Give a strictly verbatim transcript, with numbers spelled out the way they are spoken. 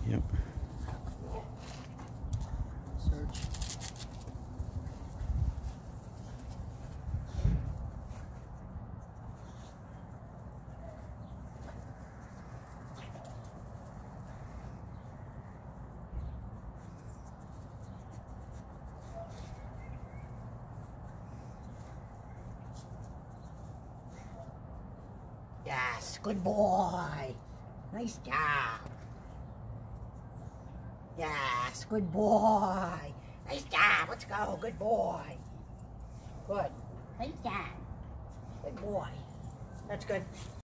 Yep. Search. Yes, good boy. Nice job. Yes, good boy. Nice job. Let's go. Good boy. Good. Nice job. Good boy. That's good.